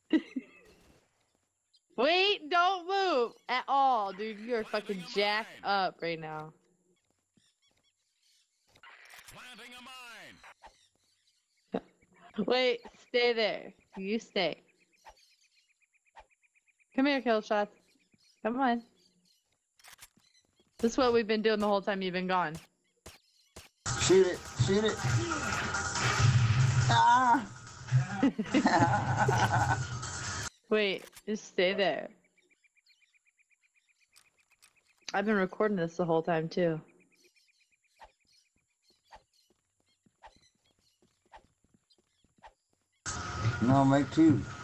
Wait, don't move at all, dude. You're fucking jacked up right now. Planting a mine. Wait, stay there. You stay. Come here, kill shots. Come on. This is what we've been doing the whole time you've been gone. Shoot it! Shoot it! Ah! Wait, just stay there. I've been recording this the whole time too. No, make two.